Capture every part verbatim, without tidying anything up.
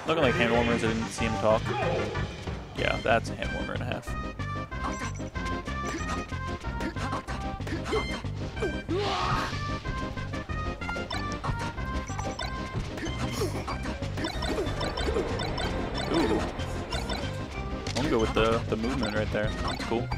looking like hand warmers. I didn't see him talk. Yeah, that's a hand warmer and a half. Ooh. I'm gonna go with the, the movement right there. That's cool.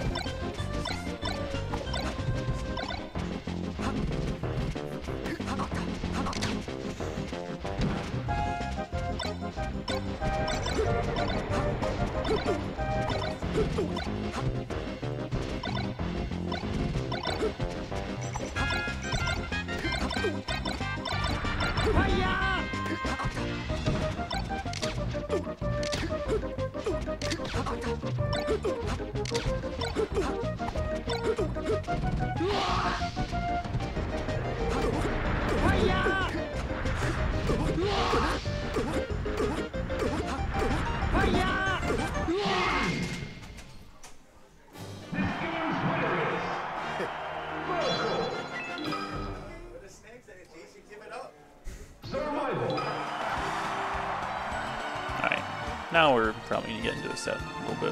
Alright, now we're probably going to get into the set a little bit.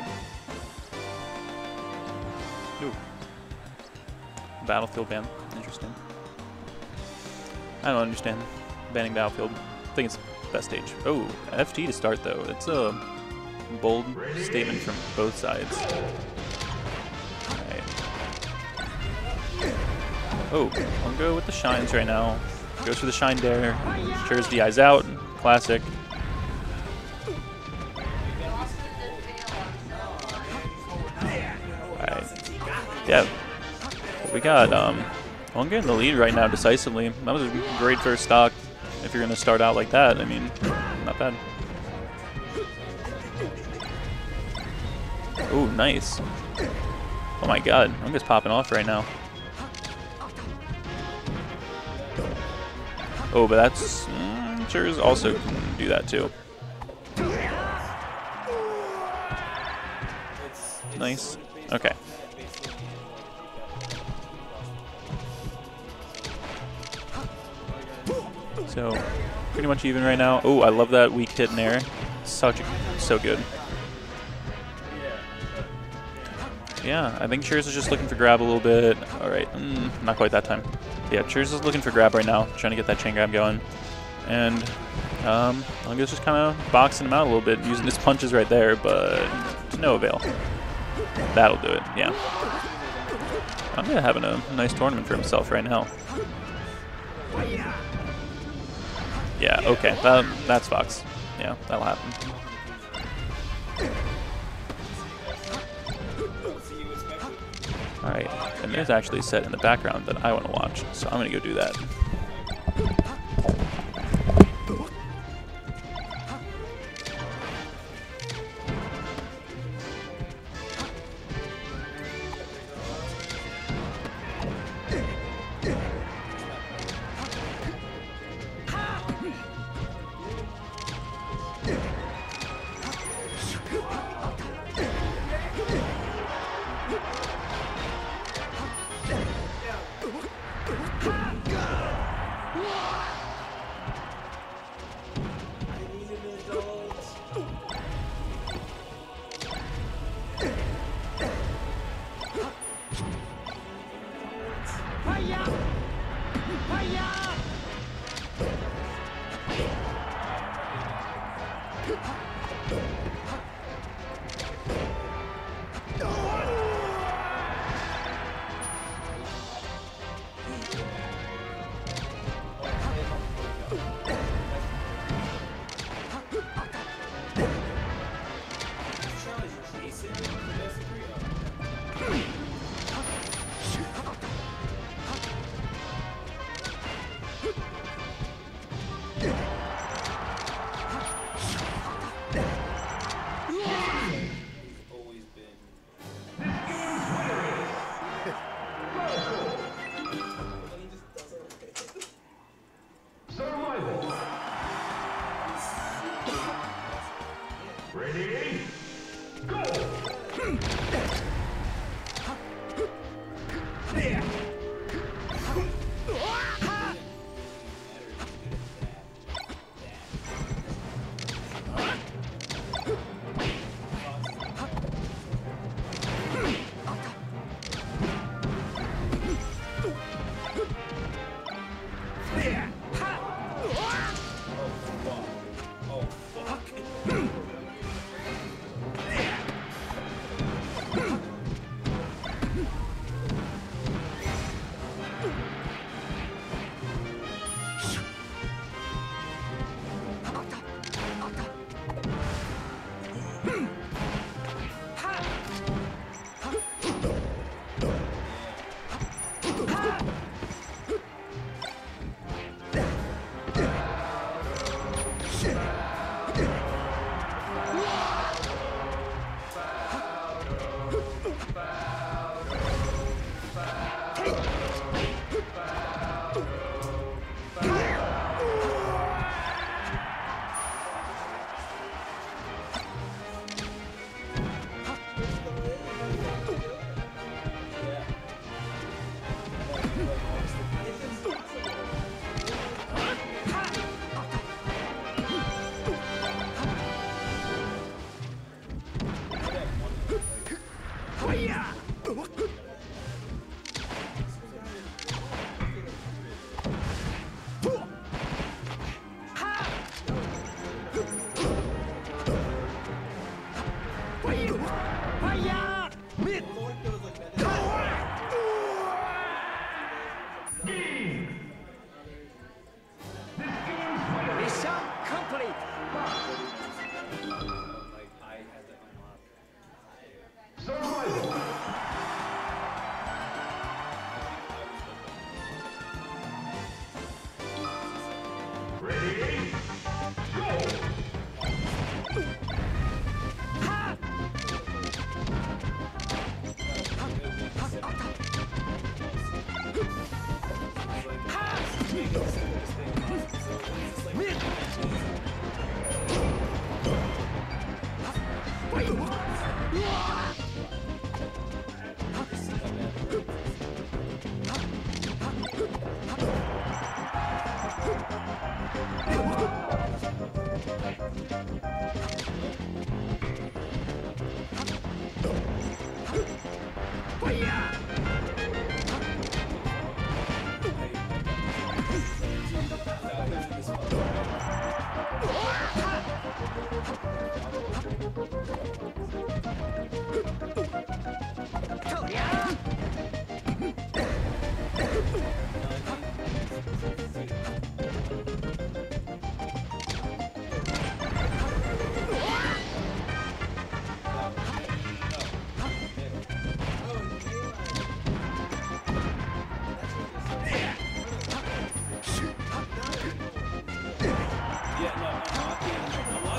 Ooh. Battlefield ban. Interesting. I don't understand banning Battlefield. I think it's the best stage. Oh, F T to start though. It's a bold statement from both sides. Alright. Oh, I'll go with the shines right now. Goes for the shine dare. Churs D I's out. Classic. Alright. Yeah. We got um Honga in the lead right now decisively. That was a great first stock if you're gonna start out like that. I mean, not bad. Ooh, nice. Oh my god, Honga's popping off right now. Oh, but that's mm, Churs also can do that too. Nice. Okay. So, pretty much even right now. Oh, I love that weak hit in air. Such a, so good. Yeah, I think Churs is just looking for grab a little bit. All right, mm, not quite that time. Yeah, Churs is looking for grab right now, trying to get that chain grab going. And um, Honga's just kind of boxing him out a little bit, using his punches right there, but to no avail. That'll do it, yeah. Honga having a nice tournament for himself right now. Yeah, okay, that, that's Fox. Yeah, that'll happen. Alright, and there's actually a set in the background that I want to watch, so I'm going to go do that.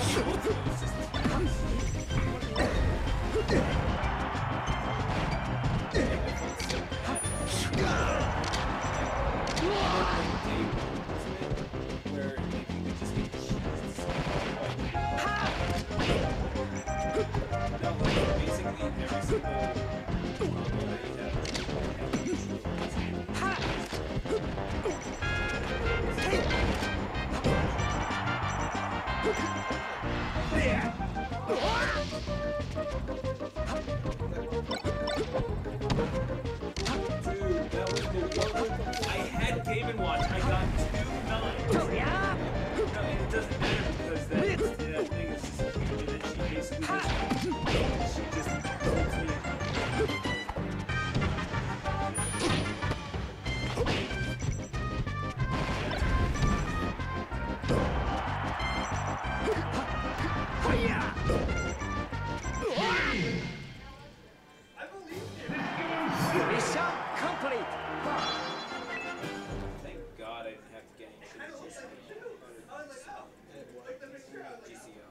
Thank God I didn't have to get any G C O.